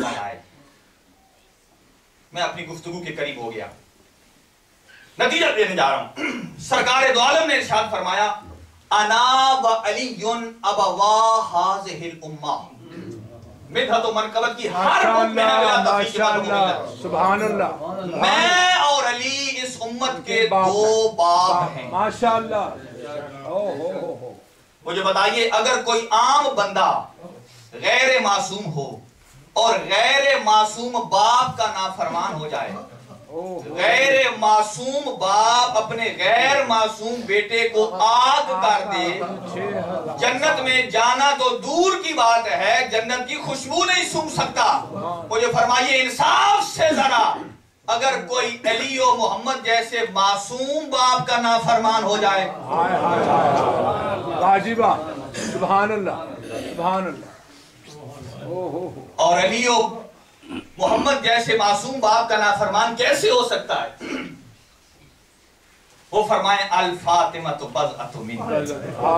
आए। मैं अपनी गुफ्तगू के करीब हो गया, नतीजा देने जा रहा हूं। सरकार दो आलम ने इरशाद फरमाया, अना व अलीयुन अबवा हाज़िहिल उम्मा। मिदहत व मनक़बत की हर सुभान अल्लाह। मैं और अली इस उम्मत के दो बाप हैं। माशाअल्लाह। मुझे बताइए, अगर कोई आम बंदा गैर मासूम हो और गैर मासूम बाप का नाफरमान हो जाए, गैर मासूम बाप अपने गैर मासूम बेटे को आग कर दे, जन्नत में जाना तो दूर की बात है, जन्नत की खुशबू नहीं सूंघ सकता। मुझे फरमाइए, इंसाफ से जरा, अगर कोई अली और मोहम्मद जैसे मासूम बाप का नाफरमान हो जाए, वाजिबा, सुभान अल्लाह, सुभान अल्लाह। और अली और मोहम्मद जैसे मासूम बाप का नाफरमान कैसे हो सकता है? वो फरमाए, अल फातिमा तो बज़अतु मिन्नी,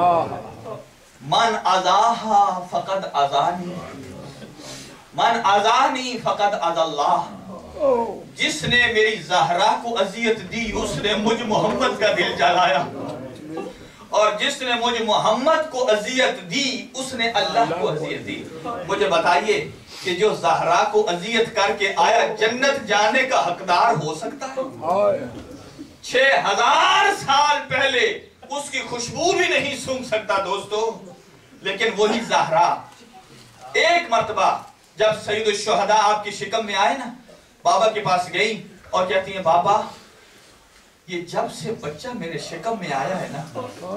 मन अज़ाहा फ़क़द अज़ानी, मन अज़ानी फ़क़द अज़ल्लाह। जिसने मेरी ज़हरा को अजियत दी उसने मुझ मोहम्मद का दिल जलाया, और जिसने मुझ मोहम्मद को अजियत दी उसने अल्लाह को अजियत दी। मुझे बताइए कि जो ज़हरा को अजियत करके आया, जन्नत जाने का हकदार हो सकता है? 6000 साल पहले उसकी खुशबू भी नहीं सूंघ सकता दोस्तों। लेकिन वही ज़हरा एक मर्तबा जब सैयदुल शुहदा आपकी शिकम में आए ना, बाबा के पास गई और कहती है, बाबा ये जब से बच्चा मेरे शिकम में आया है ना,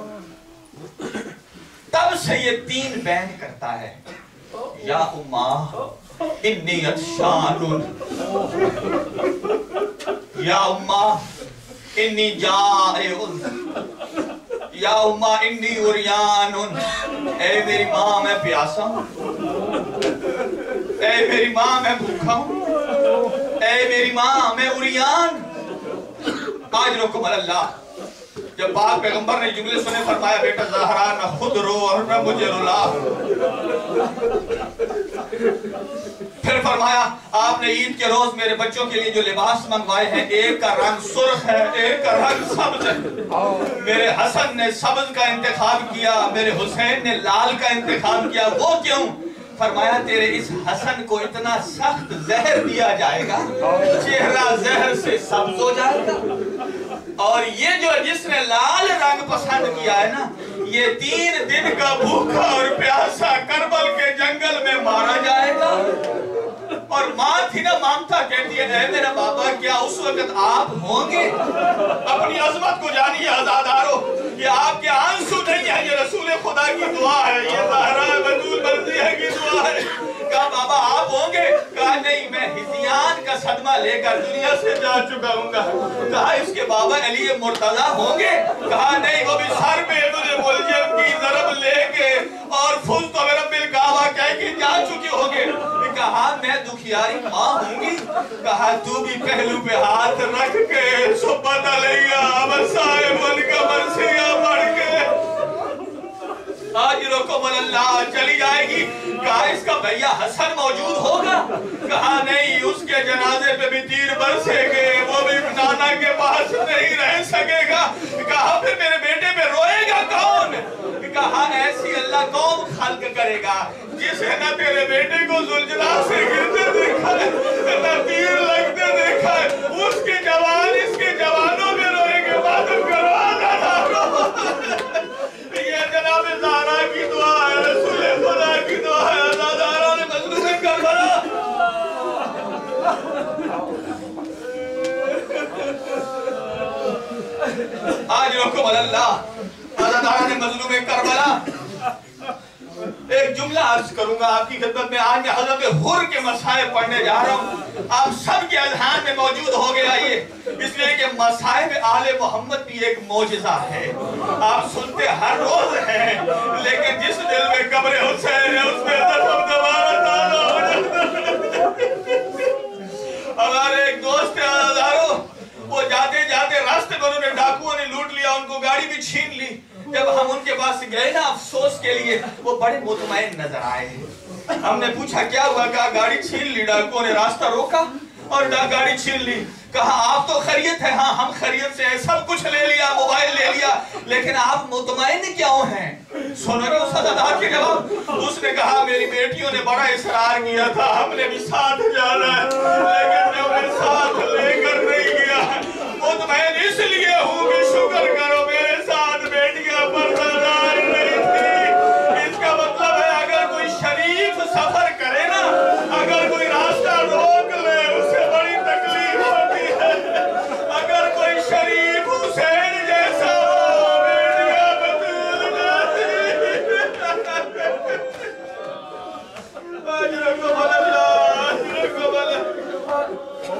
तब से ये 3 बैन करता है, या उम्मा इन्नी अत्शानुन, या उम्मा इन्नी जाइउन, या उम्मा इन्नी उरियानुन। ऐ मेरी माँ मैं प्यासा हूँ, ऐ मेरी माँ मैं भूखा हूँ, ऐ मेरी माँ मैं उरियान। आज रुको अल्लाह, जब पाक पैगंबर ने जुमले सुने, फरमाया, बेटा ज़हरा न खुद रो और न मुझे रुला। फिर फरमाया, आपने ईद के रोज मेरे बच्चों के लिए जो लिबास मंगवाए हैं, एक का रंग सुर्ख है, एक का रंग सब्ज है। मेरे हसन ने सब्ज का इंतखाब किया, मेरे हुसैन ने लाल का इंतखाब किया। वो क्यों? फरमाया, तेरे इस हसन को इतना सख्त जहर दिया जाएगा, चेहरा जहर से सब्ज हो जाएगा। और ये जो जिसने लाल रंग पसंद किया है ना, ये 3 दिन का भूखा और प्यासा करबल के जंगल में मारा जाएगा। और माँ थी ना, मामता कहती है, मेरा बाबा क्या उस वक्त आप होंगे? अपनी अजमत को जानिए आजादारो, ये आपके आंसू नहीं है, ये रसूल खुदा की दुआ है, ये ज़हरा बतूल मर्ज़िया की दुआ है। कहा, बाबा आप होंगे? कहा, नहीं, मैं हिज़ियान का सदमा लेकर दुनिया से जा चुका हूँ। कहा, इसके बाबा अली मुर्तज़ा होंगे? कहा, नहीं, वो भी सर पे मुझे मुल्ज़िम की ज़रब लेके और फुल तो मेरा बिल कावा कह के जा चुके होंगे। कहा, मैं दुखियारी माँ होंगी? कहा, तू भी पहलू पे हाथ रख के सुबह डलेगा, बसाए मन का बरसिया बढ़ के आज रोको अल्लाह चली जाएगी। कहा, इसका भैया हसन मौजूद होगा? कहा, नहीं, उसके जनाजे पे भी तीर बरसेंगे, वो भी नाना के पास नहीं रह सकेगा। कहा, फिर मेरे बेटे पे रोएगा कौन? कहा, ऐसी अल्लाह कौम खल्क करेगा जिसे न तेरे बेटे को जुलझला से गिरते देखा है, न तीर लगते देखा है। उसके जवान इसके जवानों में रोएंगे। मालूम करो, ये जनाब ज़हरा की दुआ है, रसूल खुदा की दुआ है। ज़हरा ने मज़लूम करबला, आज रोको अल्लाह, ज़हरा ने मज़लूम करबला। एक जुमला अर्ज करूंगा आपकी खिदमत में। आज मैं हज़रत हुर के मसाइब पढ़ने जा रहा हूँ, आप सब के अज़हान में मौजूद हो गया ये, इसलिए कि मसाइब आले मोहम्मद भी एक मौजिज़ा है। आप सुनते हर रोज हैं, लेकिन जिस दिल में कब्र हुसैन है उसमें हमारे एक दोस्त है हजारों, वो जाते जाते रास्ते में उन्होंने डाकुओं ने लूट लिया, उनको गाड़ी भी छीन ली। जब हम उनके पास गए ना अफसोस के लिए, वो बड़े मुतमईन नजर आए। हमने पूछा क्या हुआ? कहा गाड़ी छीन ली, डाकुओं ने रास्ता रोका और गाड़ी छीन ली। कहा आप तो खैरियत है? हाँ हम खैरियत से हैं, सब कुछ ले लिया, मोबाइल ले लिया, लेकिन आप मुतमईन क्यों हैं? सुनोगे उस अदादार के जवाब। उसने कहा मेरी बेटियों ने बड़ा इसरार किया था, हमने भी साथ जाना है, लेकिन मैं उन्हें साथ लेकर नहीं गया। मुतमईन इसलिए हूँ कि शुक्र करो मेरे साथ बेटियां पर्दादार नहीं थी। इसका मतलब है अगर कोई शरीफ सफर करे ना, अगर कोई रास्ता रोक ले उससे बड़ी तकलीफ होती है। अगर कोई शरीफ हुसैन जैसा हो, बेटियां बतूल जाती। अजरको बल्लाह, अजरको बल्लाह।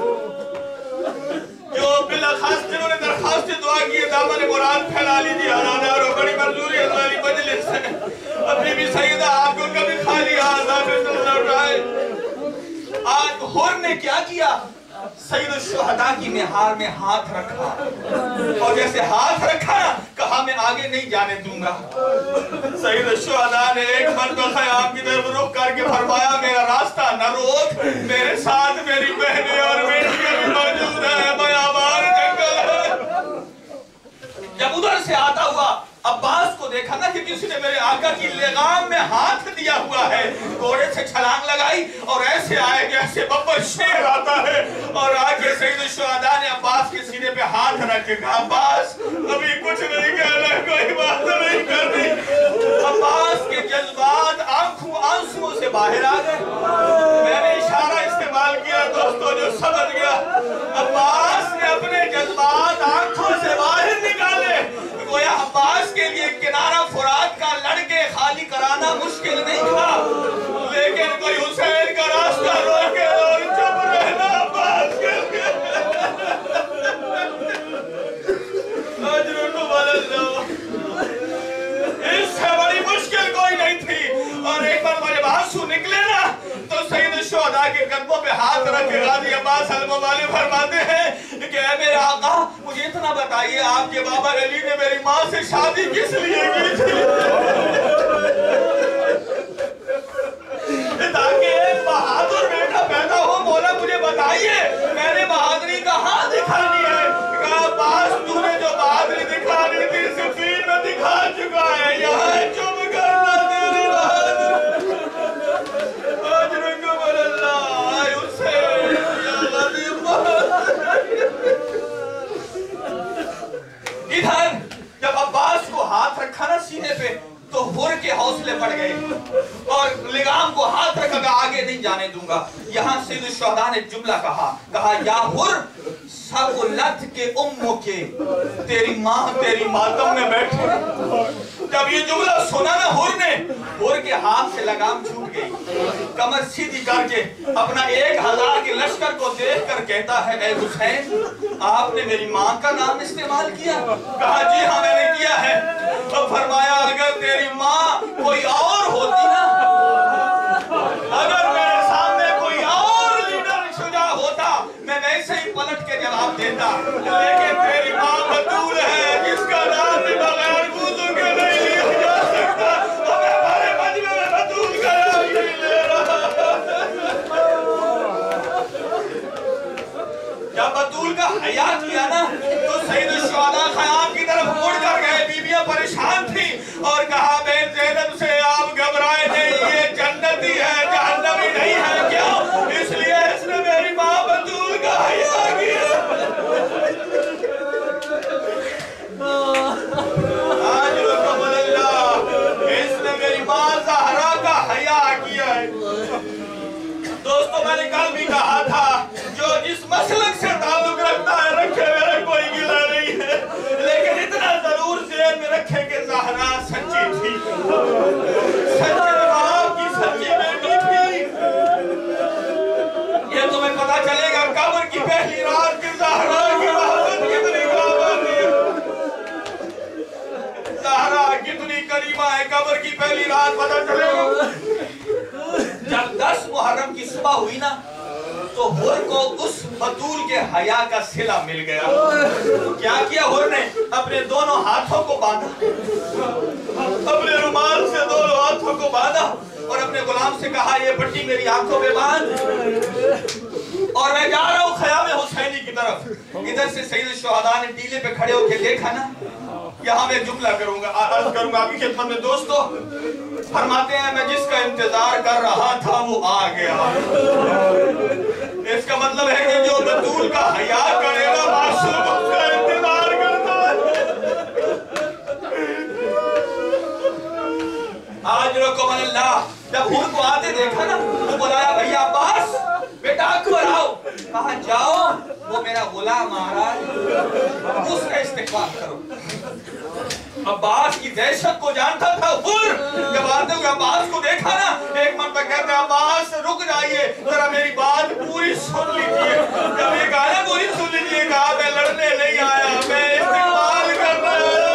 जो बिलखास जिन्होंने दरखास्त दुआ की है, दामन मुराद फैला लीजिए। और बड़ी मंजूरी है वाली मजलिस से। अभी भी सईदा आपको कभी खाली हाथ उठाए। आज हुर ने क्या किया? सईद शुहदा की निहार में हाथ रखा, और जैसे हाथ रखा कहा मैं आगे नहीं जाने दूंगा। सईद शुहदा ने एक मरतबा ख़याम की तरफ रुख करके फरमाया मेरा रास्ता न रोक, मेरे साथ मेरी बहनें और बेटियां भी मौजूद है, बयाबान जंगल है। जब उधर से आता हुआ अब्बास को देखा ना कि किसी ने मेरे आका की लगाम में हाथ दिया हुआ है, घोड़े से छलांग लगाई और ऐसे आए जैसे बब्बर शेर आता है, और आके सईद शुहदा ने अब्बास के सीने पे हाथ रख के कहा अब्बास अभी कुछ नहीं कहना, कोई बात नहीं करनी। अब्बास के जज्बात आंसुओं से बाहर आ गए। मैंने इशारा इस्तेमाल किया दोस्तों, जो समझ गया। अब्बास ने अपने जज्बात आंखों से बाहर निकाले। गोया अब्बास के लिए किनारा फुरात का लड़के खाली कराना मुश्किल नहीं था, लेकिन कोई हुसैन का रास्ता रोके और चुप रहना अब्बास के लिए। इससे बड़ी मुश्किल कोई नहीं थी। और एक बार जब आंसू निकले ना तो सईद शुहदा के कदमों पे हाथ रखे गाजी अब्बास अलमवाली फरमाते हैं कि ऐ मेरे आका मुझे इतना बताइए आपके बाबा अली ने मेरी माँ से शादी किस लिए की थी? ताकि एक बहादुर बेटा पैदा हो। बोला मुझे बताइए मैंने बहादुरी कहाँ दिखानी है? कहा अब्बास तूने जो बहादुरी दिखानी थी सिफीन में दिखा चुका है, यहाँ चुप करना तेरी बहादुरी। इधर जब अब्बास को हाथ रखा ना सीने पे तो हुर के हौसले बढ़ गए और लिगाम को हाथ रखा आगे नहीं जाने दूंगा। यहाँ सईद शुहदा ने जुमला कहा या हुर सकुलत के उम्मो के, तेरी माँ तेरी मातम में बैठे। जब ये जुमला सुना ना हुर के हाथ से लगाम छूट गई। कमर सीधी करके अपना 1000 के लश्कर को देखकर कहता है ए हुसैन आपने मेरी माँ का नाम इस्तेमाल किया? कहा जी हाँ मैंने किया है। तो फरमाया अगर तेरी माँ कोई और होती ना, अगर मेरे सामने कोई और लीडर शुजा होता मैं वैसे ही पलट के जवाब देता, लेकिन तेरी माँ बतूल है जिसका नाम भी बगैर वुज़ू के नहीं लिया जा सकता। तो मैं बड़े मजमे में बतूल का नाम नहीं ले रहा। जब बतूल का हया किया ना तो सईद शुहदा ख़याम की तरफ मुड़ कर गए। बीबियां परेशान थी और कहा बहन ज़ैनब से आप घबराए नहीं, ये जन्नती है जहन्नमी नहीं है। क्यों? इसलिए इसने मेरी माँ बतूल का हया किया। आज इसने मेरी माँ ज़हरा का हया किया है। दोस्तों मैंने कल भी कहा था जो जिस मसलक से ताल्लुक रखता है रखे मेरा कोई गिला नहीं है, लेकिन इतना जरूर ज़हन में रखे कि ज़हरा सच्ची थी, सच्चे बाप की सच्ची बेटी थी। ये तुम्हें पता चलेगा कब्र की पहली रात की ज़हरा की मोहब्बत कितनी काबिल है। ज़हरा कितनी करीमा है, कब्र की पहली रात पता चलेगा। जब 10 मुहर्रम की सुबह हुई ना तो हुर को उस बतूल के हया का सिला मिल गया। तो क्या किया हुर ने? अपने दोनों हाथों को बांधा, अपने रुमाल से दोनों हाथों को बांधा और अपने गुलाम से कहा ये पट्टी मेरी आंखों में बांध और मैं जा रहा हूँ ख़याम हुसैनी की तरफ। इधर से सैयद शुहदा ने टीले पे खड़े होकर देखा ना, यहाँ मैं जुमला करूंगा, अर्ज करूंगा आपकी खिदमत में। दोस्तों फरमाते हैं मैं जिसका इंतजार कर रहा था वो आ गया। इसका मतलब है कि जो बतूल का हया करेगा मासूम उसका इंतजार करता है। आज रको अल्लाह जब हुर को आते देखा ना तो बुलाया भैया अब्बास बेटा अकबर आओ। कहा जाओ वो मेरा गुलाम आ रहा है, उसका इस्तेकबाल करो। अब्बास की दहशत को जानता था हुर। जब आते हुए अब्बास को देखा ना एक मरतबा कहते हैं अब्बास रुक जाइए जरा मेरी बात पूरी सुन लीजिए। जब ये गाना पूरी सुन लीजिए, कहा मैं लड़ने नहीं आया, मैं इस्तेकबाल करना आया।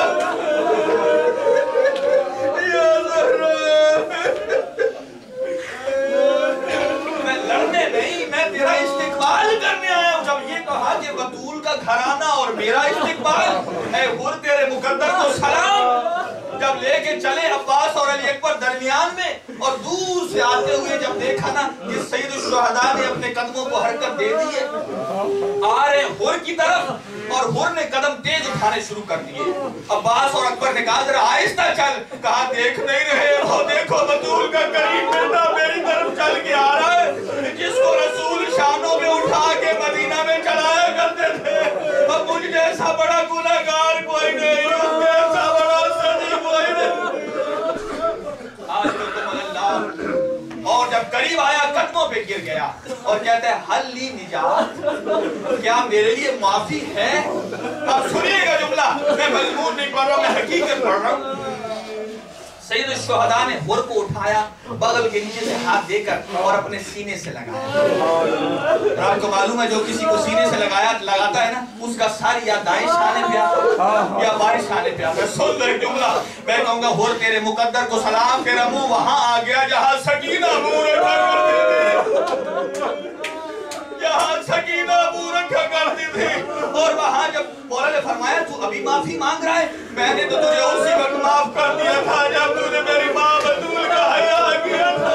मैं लड़ने नहीं, मैं तेरा इस्तेकबाल करने आया हूं। जब ये कहा कि बतूल का घराना और मेरा इस्तेकबाल, ऐ हुर तेरे मुकद्दर को सलाम। जब लेके चले अब्बास और अली अकबर दरमियान में और दूर से आते हुए जब देखा ना कि सैयद शुहदा ने अपने कदमों को हरकत दे दी है, आ रहे हुर की तरफ और हुर ने कदम तेज उठाने शुरू कर दिए। अब्बास और अकबर ने कहा जरा आहिस्ता चल। कहा देख नहीं रहे हो, देखो बतूल का करीब बेटा मेरी तरफ चल के आ रहा है, जिसको रसूल शानों में उठा के मदीना में चलाया करते थे। अब मुझ जैसा बड़ा गुनहगार कोई नहीं, मुझ जैसा बड़ा सजी कोई नहीं। आज तो तुम अल्लाह। और जब करीब आया कदमों पे गिर गया और कहते हैं हल ली निजात, क्या मेरे लिए माफी है? अब सुनिएगा जुमला, मैं मजमून नहीं पढ़ रहा, मैं हकीकत पढ़ रहा हूँ। सैयद शुहदा ने हुर को उठाया, बगल के नीचे से हाथ देकर और अपने सीने से लगाया। आपको मालूम है जो किसी को सीने से लगाता है ना उसका सारी यादाइश आने पे आता या बारिश आने पे आता है। सुन ले जुमला, मैं कहूंगा हुर तेरे मुकद्दर को सलाम, तेरा मुंह वहां आ गया जहां सकीना मुंह रखा करती थी, जहां सकीना मुंह रखा करती थी। और वहां जब मौला ने फरमाया तू अभी माफी मांग रहा है, मैंने तो तुझे उसी वक्त माफ कर दिया था जब तूने मेरी मां बतूल का हया किया था।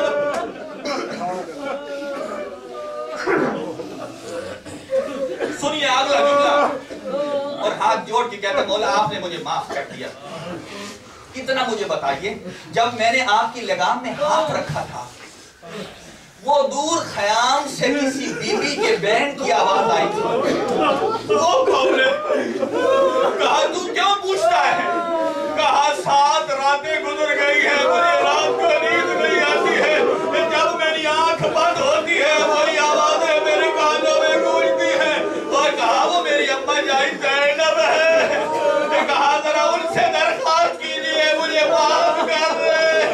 सुनिए अगला जुमला और हाथ जोड़ के कहते मौला आपने मुझे माफ कर दिया। इतना मुझे बताइए जब मैंने आपकी लगाम में हाथ रखा था वो दूर ख़याम से किसी बीबी के बैंड की आवाज आई थी। वो कौन है? कहा तू क्यों पूछता है? कहा 7 रातें गुजर गई है, मुझे रात को नींद नहीं आती है, जब मेरी आंख बंद होती है वही आवाजें मेरे कानों में गूंजती है। और कहा वो मेरी अम्मा जाई ज़ैनब है, कहा जरा उनसे दरख्वास्त कीजिए मुझे माफ कर दे।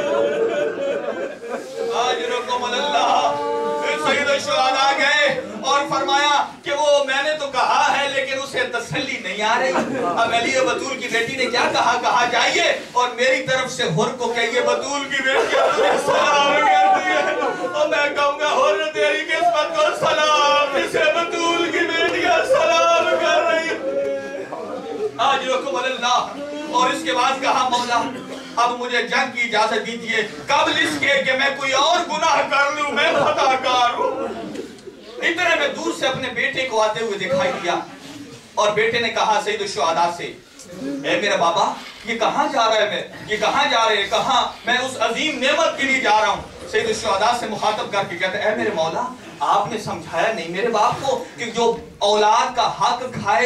आज सैयद शुहदा गए और फरमाया कि वो मैंने तो कहा है लेकिन उसे तसल्ली नहीं आ रही। अब अली बतूल की बेटी ने क्या कहा? कहा जाइए और मेरी तरफ से हुर को कहिए बतूल की बेटी सलाम करती है। और मैं कहूंगा हुर तेरी किस्मत को सलाम, इसे बतूल की बेटियां सलाम कर रही। आज रखो अल्लाह। और इसके बाद कहा मौला अब मुझे जंग की इजाजत दीजिए, कबल इसके कि मैं कोई और गुनाह कर लूं, मैं खताकार हूं। इतने में दूर से अपने बेटे को आते हुए दिखाई दिया और बेटे ने कहा सैयद शुहदा से, ए मेरा बाबा ये कहां जा रहा है? मैं ये कहां जा रहे हैं? कहा मैं उस अजीम नेमत के लिए जा रहा हूं। सैयद शुहदा से मुखातब करके कहते हैं, ए मेरे मौला आपने समझाया नहीं मेरे बाप को कि जो औलाद का हक खाए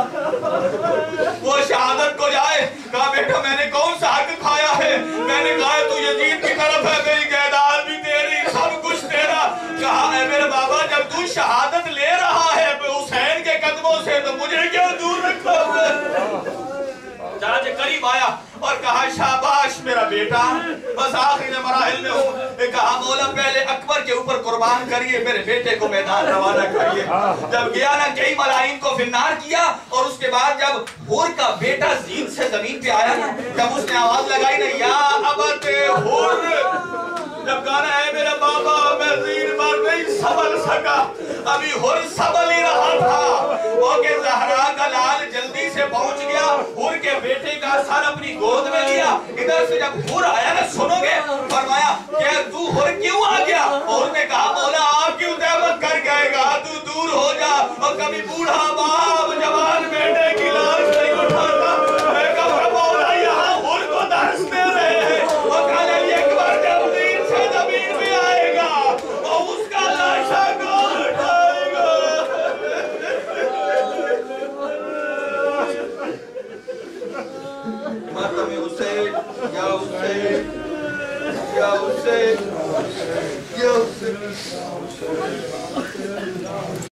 वो शहादत को जाए। कहा बेटा मैंने कौन सा हक खाया है? मैंने कहा तू यजीद की तरफ है, मेरी जायदाद भी तेरी, सब कुछ तेरा। कहा है मेरे बाबा जब तू शहादत ले रहा है हुसैन के कदमों से तो मुझे क्यों दूर रखा हुआ? चाचा करीब आया और कहा शाबाश मेरा बेटा, बस आखिरी मराहिल में हूँ। कहा मौला पहले अकबर के ऊपर कुर्बान करिए, मेरे बेटे को मैदान रवाना करिए। जब गया ना कई मलाइन को फिन्नार किया और उसके बाद जब हुर का बेटा जीत से जमीन पे आया ना, जब उसने आवाज लगाई ना या अबते हुर, जब गाना है मेरा बाबा मैं जीत पर नहीं संभल सका, अभी हुर संभल ही रहा था ओके ज़हरा का लाल जल्दी से पहुंच गया, हुर के बेटे का सर अपनी गोद में लिया। इधर से जब हुर आया ना, सुनोगे, फरमाया क्या तू हुर क्यों आ गया? हुर ने कहा मौला आप क्यों तहमत कर गएगा, तू दूर हो जा। और कभी बूढ़ा बाप जवान बेटे की लाश नहीं उठाता। मैं कहा मौला यहाँ हुर को दर्श दे रहे हैं, और कहने एक बार जब नींद से जमीन में आएगा और उसका लाशा कौन उठाएगा? मातम हुसैन या हुसैन या हुसैन या हुसैन।